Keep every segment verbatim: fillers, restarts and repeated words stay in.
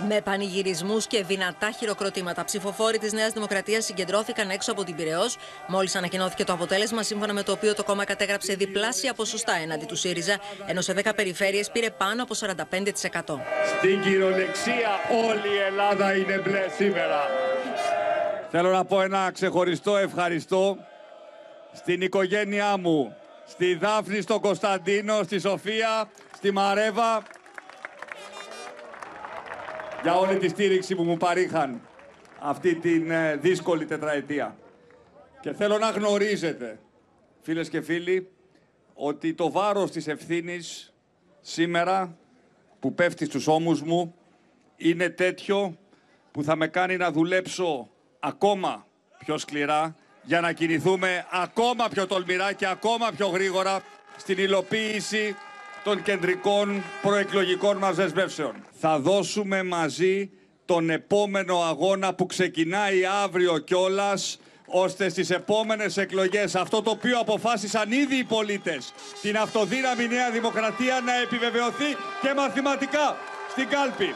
Με πανηγυρισμούς και δυνατά χειροκροτήματα, ψηφοφόροι της Νέας Δημοκρατίας συγκεντρώθηκαν έξω από την Πειραιώς, μόλις ανακοινώθηκε το αποτέλεσμα, σύμφωνα με το οποίο το κόμμα κατέγραψε διπλάσια ποσοστά έναντι του ΣΥΡΙΖΑ, ενώ σε δέκα περιφέρειες πήρε πάνω από σαράντα πέντε τοις εκατό. Στην κυριολεξία όλη η Ελλάδα είναι μπλε σήμερα. Θέλω να πω ένα ξεχωριστό ευχαριστώ στην οικογένειά μου, στη Δάφνη, στον Κωνσταντίνο, στη Σοφία, στη Μαρέβα, για όλη τη στήριξη που μου παρήχαν αυτή την δύσκολη τετραετία. Και θέλω να γνωρίζετε, φίλες και φίλοι, ότι το βάρος της ευθύνης σήμερα που πέφτει στους ώμους μου είναι τέτοιο που θα με κάνει να δουλέψω ακόμα πιο σκληρά για να κινηθούμε ακόμα πιο τολμηρά και ακόμα πιο γρήγορα στην υλοποίηση των κεντρικών προεκλογικών μας δεσμεύσεων. Θα δώσουμε μαζί τον επόμενο αγώνα που ξεκινάει αύριο κιόλας, ώστε στις επόμενες εκλογές αυτό το οποίο αποφάσισαν ήδη οι πολίτες, την αυτοδύναμη Νέα Δημοκρατία, να επιβεβαιωθεί και μαθηματικά στην κάλπη.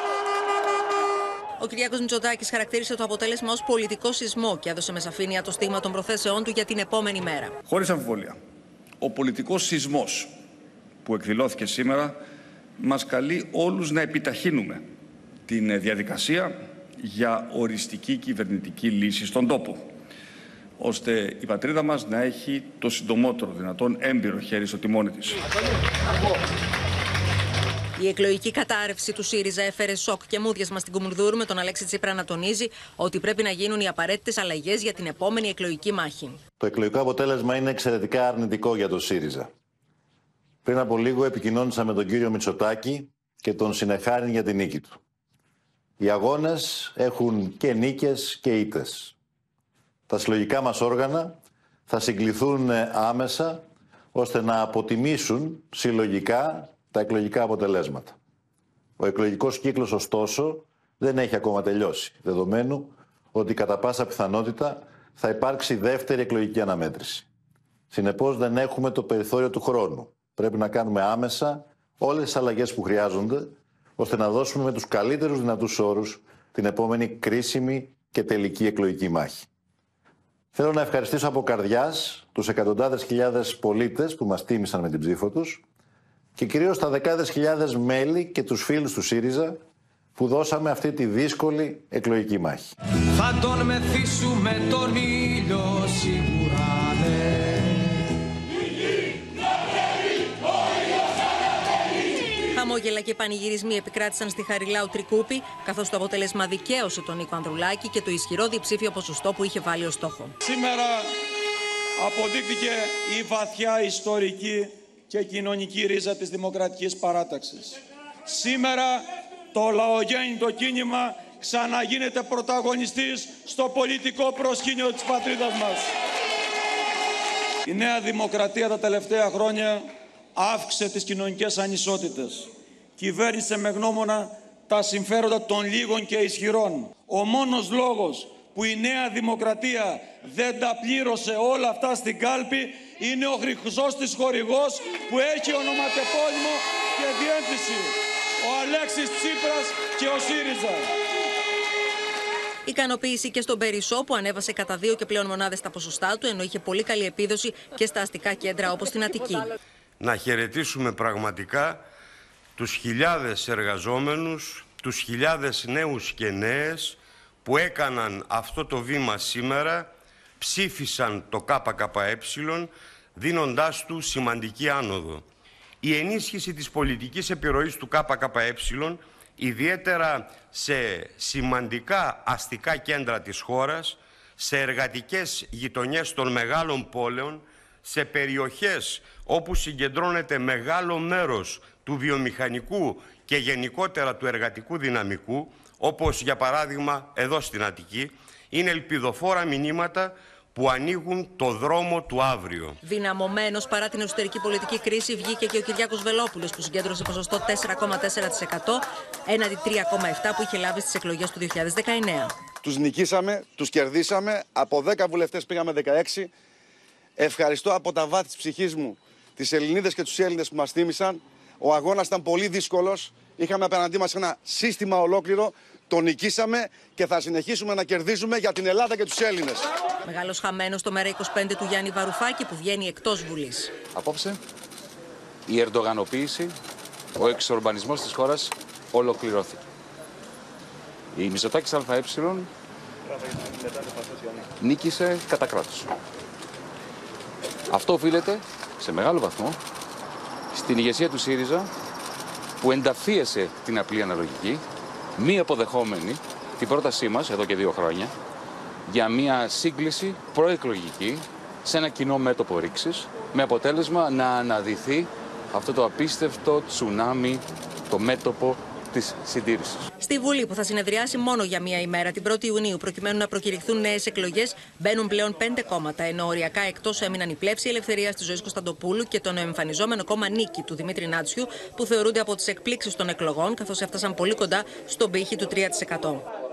Ο Κυριάκος Μητσοτάκης χαρακτήρισε το αποτέλεσμα ως πολιτικό σεισμό και έδωσε με σαφήνεια το στίγμα των προθέσεών του για την επόμενη μέρα. Χωρίς αμφιβολία, ο πολιτικός σεισμός που εκδηλώθηκε σήμερα μας καλεί όλους να επιταχύνουμε την διαδικασία για οριστική κυβερνητική λύση στον τόπο, ώστε η πατρίδα μας να έχει το συντομότερο δυνατόν έμπειρο χέρι στο τιμόνι της. Η εκλογική κατάρρευση του ΣΥΡΙΖΑ έφερε σοκ και μούδιασμα στην Κουμουνδούρου, με τον Αλέξη Τσίπρα να τονίζει ότι πρέπει να γίνουν οι απαραίτητες αλλαγές για την επόμενη εκλογική μάχη. Το εκλογικό αποτέλεσμα είναι εξαιρετικά αρνητικό για το ΣΥΡΙΖΑ. Πριν από λίγο επικοινώνησα με τον κύριο Μητσοτάκη και τον συνεχάριν για την νίκη του. Οι αγώνες έχουν και νίκες και ήττες. Τα συλλογικά μας όργανα θα συγκληθούν άμεσα ώστε να αποτιμήσουν συλλογικά τα εκλογικά αποτελέσματα. Ο εκλογικός κύκλος, ωστόσο, δεν έχει ακόμα τελειώσει, δεδομένου ότι κατά πάσα πιθανότητα θα υπάρξει δεύτερη εκλογική αναμέτρηση. Συνεπώς δεν έχουμε το περιθώριο του χρόνου. Πρέπει να κάνουμε άμεσα όλες τις αλλαγές που χρειάζονται, ώστε να δώσουμε με τους καλύτερους δυνατούς όρους την επόμενη κρίσιμη και τελική εκλογική μάχη. Θέλω να ευχαριστήσω από καρδιάς τους εκατοντάδες χιλιάδες πολίτες που μας τίμησαν με την ψήφο τους και κυρίως τα δεκάδες χιλιάδες μέλη και τους φίλους του ΣΥΡΙΖΑ που δώσαμε αυτή τη δύσκολη εκλογική μάχη. Θα τον μεθύσουμε τον ήλιο σίγουρα, ναι. Χαμόγελα και πανηγυρισμοί επικράτησαν στη Χαριλάου Τρικούπη, καθώς το αποτέλεσμα δικαίωσε τον Νίκο Ανδρουλάκη και το ισχυρό διψήφιο ποσοστό που είχε βάλει ως στόχο. Σήμερα αποδείχθηκε η βαθιά ιστορική και κοινωνική ρίζα της Δημοκρατικής Παράταξης. Σήμερα το λαογέννητο κίνημα ξαναγίνεται πρωταγωνιστής στο πολιτικό προσκήνιο της πατρίδας μας. Η Νέα Δημοκρατία τα τελευταία χρόνια αύξησε τις κοινωνικές ανισότητες. Κυβέρνησε με γνώμονα τα συμφέροντα των λίγων και ισχυρών. Ο μόνος λόγος που η Νέα Δημοκρατία δεν τα πλήρωσε όλα αυτά στην κάλπη είναι ο χρυσός της χορηγός που έχει ονοματεπώνυμο και διεύθυνση. Ο Αλέξης Τσίπρας και ο ΣΥΡΙΖΑ. Ικανοποίηση και στον Περισσό που ανέβασε κατά δύο και πλέον μονάδες τα ποσοστά του, ενώ είχε πολύ καλή επίδοση και στα αστικά κέντρα όπως στην Αττική. Να χαιρετήσουμε πραγματικά τους χιλιάδες εργαζόμενους, τους χιλιάδες νέους και νέες που έκαναν αυτό το βήμα σήμερα, ψήφισαν το ΚΚΕ, δίνοντάς του σημαντική άνοδο. Η ενίσχυση της πολιτικής επιρροής του ΚΚΕ, ιδιαίτερα σε σημαντικά αστικά κέντρα της χώρας, σε εργατικές γειτονιές των μεγάλων πόλεων, σε περιοχές όπου συγκεντρώνεται μεγάλο μέρος του βιομηχανικού και γενικότερα του εργατικού δυναμικού, όπως για παράδειγμα εδώ στην Αττική, είναι ελπιδοφόρα μηνύματα που ανοίγουν το δρόμο του αύριο. Δυναμωμένος παρά την εσωτερική πολιτική κρίση βγήκε και ο Κυριάκος Βελόπουλος, που συγκέντρωσε ποσοστό τέσσερα κόμμα τέσσερα τοις εκατό έναντι τρία κόμμα επτά τοις εκατό που είχε λάβει στις εκλογές του δύο χιλιάδες δεκαεννέα. Τους νικήσαμε, τους κερδίσαμε, από δέκα βουλευτές πήγαμε δεκαέξι. Ευχαριστώ από τα βάθη της ψυχής μου τις Ελληνίδες και τους Έλληνες που μας τίμησαν. Ο αγώνας ήταν πολύ δύσκολος. Είχαμε απέναντί μας ένα σύστημα ολόκληρο. Το νικήσαμε και θα συνεχίσουμε να κερδίζουμε για την Ελλάδα και τους Έλληνες. Μεγάλος χαμένος το μέρα είκοσι πέντε του Γιάννη Βαρουφάκη που βγαίνει εκτός Βουλής. Απόψε, η ερντογανοποίηση, ο εξορμπανισμός της χώρας ολοκληρώθηκε. Η Μητσοτάκης ΑΕ νίκησε κατά κράτος. Αυτό οφείλεται σε μεγάλο βαθμό στην ηγεσία του ΣΥΡΙΖΑ που ενταφίεσε την απλή αναλογική, μη αποδεχόμενη την πρότασή μας εδώ και δύο χρόνια για μια σύγκληση προεκλογική σε ένα κοινό μέτωπο ρήξης, με αποτέλεσμα να αναδυθεί αυτό το απίστευτο τσουνάμι, το μέτωπο της συντήρησης. Στη Βουλή, που θα συνεδριάσει μόνο για μία ημέρα την πρώτη Ιουνίου, προκειμένου να προκηρυχθούν νέες εκλογές, μπαίνουν πλέον πέντε κόμματα, ενώ οριακά εκτός έμειναν η Πλεύση Ελευθερίας της Ζωής Κωνσταντοπούλου και το νεοεμφανιζόμενο κόμμα Νίκη του Δημήτρη Νάτσιου, που θεωρούνται από τις εκπλήξεις των εκλογών, καθώς έφτασαν πολύ κοντά στον πύχη του τρία τοις εκατό.